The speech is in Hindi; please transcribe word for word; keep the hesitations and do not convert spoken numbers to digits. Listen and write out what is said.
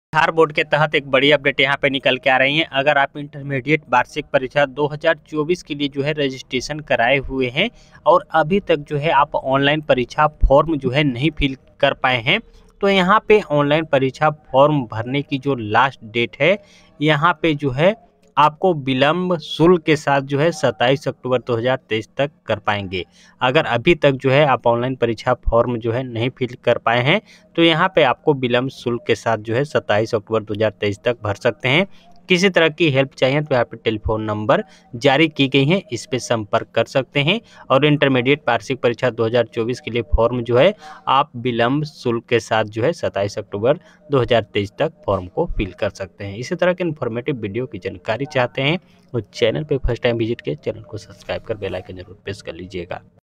बिहार बोर्ड के तहत एक बड़ी अपडेट यहाँ पे निकल के आ रही है। अगर आप इंटरमीडिएट वार्षिक परीक्षा दो हज़ार चौबीस के लिए जो है रजिस्ट्रेशन कराए हुए हैं और अभी तक जो है आप ऑनलाइन परीक्षा फॉर्म जो है नहीं फिल कर पाए हैं, तो यहाँ पे ऑनलाइन परीक्षा फॉर्म भरने की जो लास्ट डेट है, यहाँ पे जो है आपको विलंब शुल्क के साथ जो है सत्ताईस अक्टूबर दो हज़ार तेईस तक कर पाएंगे। अगर अभी तक जो है आप ऑनलाइन परीक्षा फॉर्म जो है नहीं फिल कर पाए हैं, तो यहाँ पे आपको विलंब शुल्क के साथ जो है सत्ताईस अक्टूबर दो हज़ार तेईस तक भर सकते हैं। किसी तरह की हेल्प चाहिए तो यहाँ पे टेलीफोन नंबर जारी की गई है, इस पे संपर्क कर सकते हैं। और इंटरमीडिएट वार्षिक परीक्षा दो हज़ार चौबीस के लिए फॉर्म जो है आप विलंब शुल्क के साथ जो है सत्ताईस अक्टूबर दो हज़ार तेईस तक फॉर्म को फिल कर सकते हैं। इसी तरह के इन्फॉर्मेटिव वीडियो की जानकारी चाहते हैं तो चैनल पे फर्स्ट टाइम विजिट के चैनल को सब्सक्राइब कर बेल आइकन जरूर प्रेस कर लीजिएगा।